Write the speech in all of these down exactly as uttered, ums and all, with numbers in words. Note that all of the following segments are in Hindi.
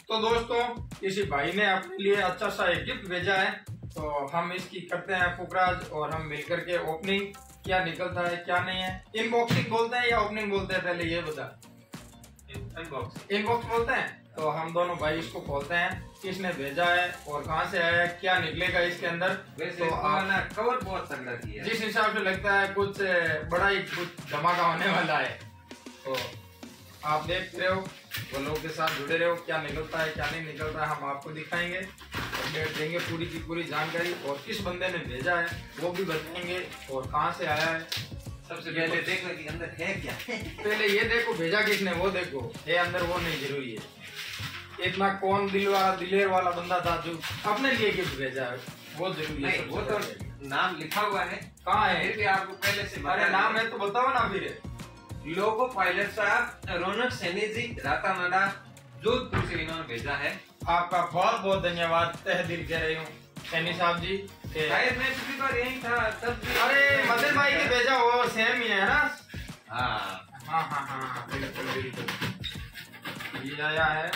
तो दोस्तों किसी भाई ने अपने लिए अच्छा सा एक गिफ्ट भेजा है, तो हम इसकी करते हैं फुकराज और हम मिलकर के ओपनिंग, क्या निकलता है क्या नहीं है। इनबॉक्सिंग बोलते हैं या ओपनिंग बोलते हैं, पहले ये बता। इनबॉक्स इनबॉक्स बोलते हैं। तो हम दोनों भाई इसको खोलते हैं, किसने भेजा है और कहाँ से आया है, क्या निकलेगा इसके अंदर। वैसे तो आप कवर बहुत तगड़ा किया है, जिस हिसाब से लगता है कुछ बड़ा ही कुछ धमाका होने वाला है। तो आप देख रहे हो, वो लोगों के साथ जुड़े रहो, क्या निकलता है क्या नहीं निकलता है हम आपको दिखाएंगे, अपडेट देंगे पूरी की पूरी जानकारी, और किस बंदे ने भेजा है वो भी बताएंगे और कहाँ से आया है। सबसे पहले देखो कि अंदर है क्या। पहले ये देखो भेजा किसने, वो देखो है अंदर, वो नहीं जरूरी है। इतना कौन दिल वाला दिलेर वाला बंदा था जो अपने लिए गिफ्ट भेजा है, वो जरूरी है। वो तो नाम लिखा हुआ है, कहाँ है? फिर भी आपको पहले से अरे नाम है तो बताओ ना फिर। लोगो पायलट साहब रौनक सैनी जी रातानाडा जोधपुर से इन्होंने भेजा है। आपका बहुत बहुत धन्यवाद, तहे दिल कह रही हूँ सैनी साहब जी। शायद मैं पिछली बार यही था तब भी। अरे मदन भाई ने भेजा वो सेम ही है ना। हाँ हाँ हाँ हाँ बिल्कुल बिल्कुल ये आया है।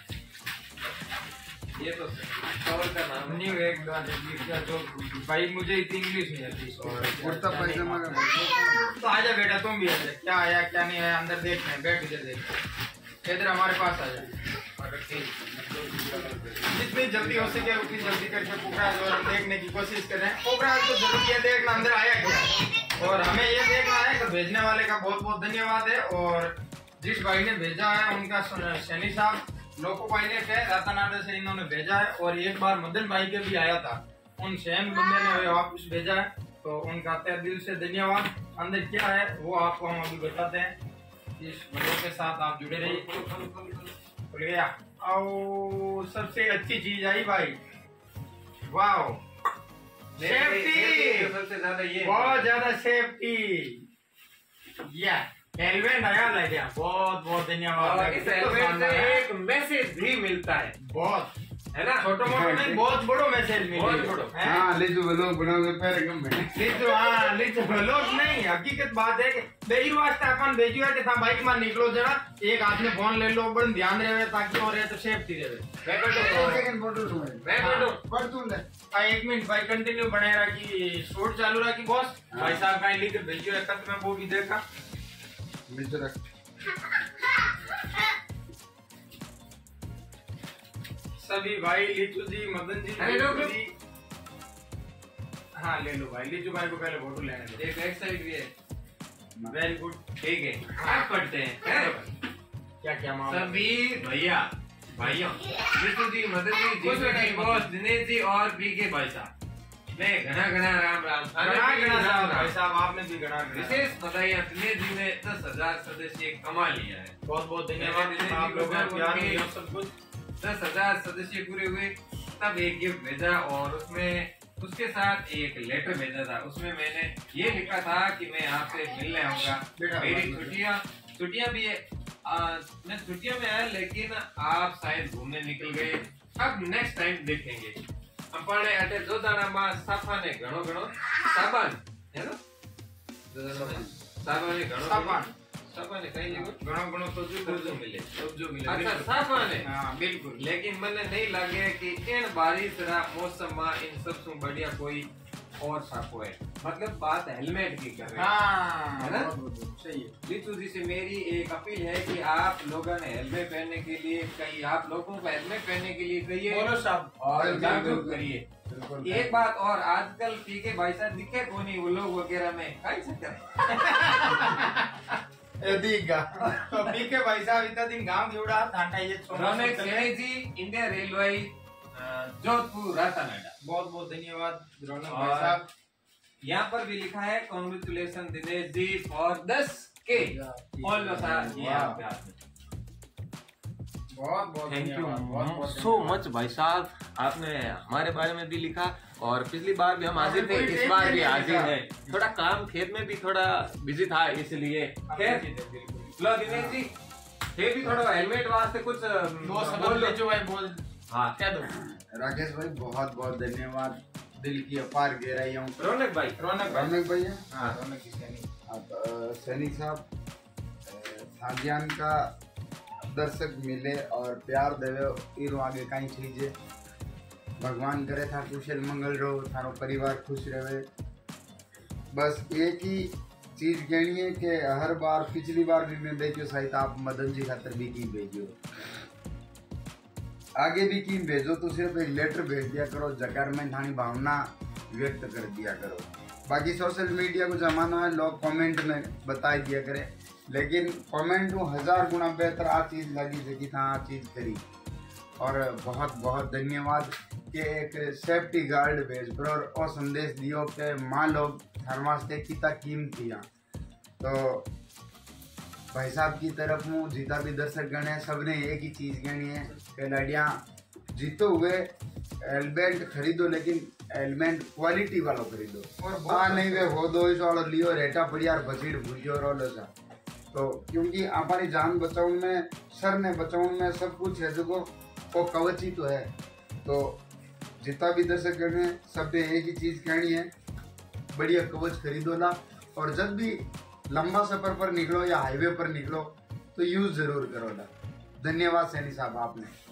ये तो स्टोर का नाम न्यू एक जो भाई मुझे इतनी इंग्लिश नहीं आती। कुर्ता पैजामा का तो आजा बेटा तुम भी आजा, क्या आया क्या नहीं आया अंदर देखते हैं, बैठ इधर देखते इधर हमारे पास आ जाए। जितनी जल्दी हो सके उतनी जल्दी करके पोखराज और देखने की कोशिश करें। पोखराज तो जरूरी है देखना अंदर आया क्या, और हमें ये देखना है कि भेजने वाले का बहुत बहुत धन्यवाद है। और जिस भाई ने भेजा है उनका सैनी साहब लोको पायलट है रातानाडा से, इन्होंने भेजा है। और एक बार मदन भाई के भी आया था, उन सेम बंदे ने वापस भेजा है, तो उनका तहे दिल से धन्यवाद। अंदर क्या है वो आपको हम अभी बताते हैं, इस वीडियो के साथ आप जुड़े रहिए। खुल गया और सबसे अच्छी चीज आई भाई, वाओ सेफ्टी, सबसे ज्यादा ये बहुत ज्यादा सेफ्टी। या हेलमेट आया लग गया, बहुत बहुत धन्यवाद। इस हेलमेट से एक मैसेज भी मिलता है, बहुत है ना, छोटो मोटो नहीं बहुत बड़ो मैसेज मिले। बहुत बड़ो। हाँ लीजो व्लॉग बनाओगे पहले कम में लीजो हाँ लीजो व्लॉग नहीं, हकीकत बात है कि बेजू वास्ते अपन बेजू है कि था बाइक में निकलो जरा एक हाथ में फोन ले लो, बड़ ध्यान रहे ताकि और रहे तो सेफ्टी रहे। मैं बैठो सेकंड फोटो लूंगा मैं बैठो पढ़ तू ले आ, एक मिनट भाई कंटिन्यू बने रखी, शूट चालू रखी बॉस। भाई साहब का लिख भेजो एक में वो भी देखा नीचे रख। सभी भाई लीचू जी मदन जी अरे लो जी, हाँ ले लो भाई। लीचू भाई को पहले फोटो लेने दो। एक बैक साइड भी है, वेरी गुड ठीक है। आप पढ़ते हैं क्या क्या मामला। सभी भैया भाइयों विष्णु जी मदन जी जीतू जी बॉस दिनेश जी और बी के भाई साहब, मैं घना घना राम राम घना घना साहब भाई साहब आपने भी घना घना विशेष बधाइयां। दिनेश जी ने दस हजार सदस्य कमा लिया है, बहुत बहुत धन्यवाद आप लोगों का प्यार दिया सब कुछ। दस हजार सदस्य पूरे हुए तब एक गिफ्ट भेजा, और उसमें उसके साथ एक लेटर भेजा था। उसमें मैंने ये लिखा था कि मैं आपसे मिलने आऊंगा, मेरी छुट्टियां छुट्टियां भी है, आ, मैं छुट्टियों में आया लेकिन आप शायद घूमने निकल गए, अब नेक्स्ट टाइम देखेंगे। अपने अटे जो दाना मां साफा ने घणो घणो साबान है ना, साबान ने घणो साबान साबान ने कहीं जगह घणो घणो तो जो जो मिले जो मिले अच्छा साबान है। हाँ बिल्कुल, लेकिन मैंने नहीं लगे कि इन बारिश रा मौसम में इन सबसे बढ़िया कोई और साफो है, मतलब बात हेलमेट की कर रहे हैं, हाँ है ना? सही है। लीचू जी से मेरी एक अपील है कि आप लोगों ने हेलमेट पहनने के लिए कहीं, आप लोगों को हेलमेट पहनने के लिए कहिए बोलो साहब और जागरूक करिए। एक बात और, आजकल पीके भाई साहब दिखे को नहीं, वो लोग वगैरह में खाई सकते दीगा तो पीके भाई साहब इतना दिन गांव जोड़ा थाटा ये रौनक सैनी जी इंडिया रेलवे जोधपुर रातानाडा, बहुत बहुत धन्यवाद रौनक भाई और साहब। यहाँ पर भी लिखा है कॉन्ग्रेचुलेशन दिनेश जी फॉर दस के फॉलो साहब, ये आपके हाथ में। बहुत बहुत थैंक यू धन्यवाद, बहुत बहुत सो मच भाई साहब, आपने हमारे बारे में भी लिखा, और पिछली बार भी हम हाजिर थे, इस बार भी हाजिर है। थोड़ा काम खेत में भी थोड़ा बिजी था इसलिए। खैर लो दिनेश जी, ये भी थोड़ा हेलमेट वास्ते कुछ दो शब्द ले जो भाई बोल। हाँ क्या दो राकेश भाई बहुत बहुत धन्यवाद, दिल की अपार गहराइयों। रौनक भाई रौनक भाई रौनक भैया, हाँ रौनक की सैनी आप सैनी साहब साजियान का दर्शक मिले और प्यार देवे इरो आगे कहीं चीजे भगवान करे था कुशल मंगल रहो, थारो परिवार खुश रहे। बस एक ही चीज कहनी है कि हर बार पिछली बार भी मैं भेजो शायद आप मदन जी खातर भी की भेजो, आगे भी की भेजो तो सिर्फ एक लेटर भेज दिया करो, जकार में थानी भावना व्यक्त कर दिया करो। बाकी सोशल मीडिया को जमाना है, लोग कमेंट में बता दिया करें, लेकिन कमेंट में हजार गुना बेहतर आ चीज लगी जगी था आ चीज करी। और बहुत बहुत धन्यवाद कि एक सेफ्टी गार्ड भेज पर और, और संदेश दियो कि माँ लोग हर वास्ते कितना कीमती है। तो भाई साहब की तरफ हूँ जितना भी दर्शक गण है सबने एक ही चीज़ कहनी है कि लड़ियाँ जीतो हुए हेलमेट खरीदो, लेकिन हेलमेट क्वालिटी वालों खरीदो और हाँ नहीं वे हो दो इस वालों लियो रेटा पड़ियार बसीड़ भूजो रोलो सा। तो क्योंकि हमारी जान बचाउन में सर ने बचाउन में सब कुछ है, जो वो कवच ही तो है। तो जितना भी दर्शक गण है सब ने एक ही चीज़ कहनी है, बढ़िया कवच खरीदो ला, और जब भी लंबा सफर पर निकलो या हाईवे पर निकलो तो यूज जरूर करो ला। धन्यवाद सैनी साहब आपने।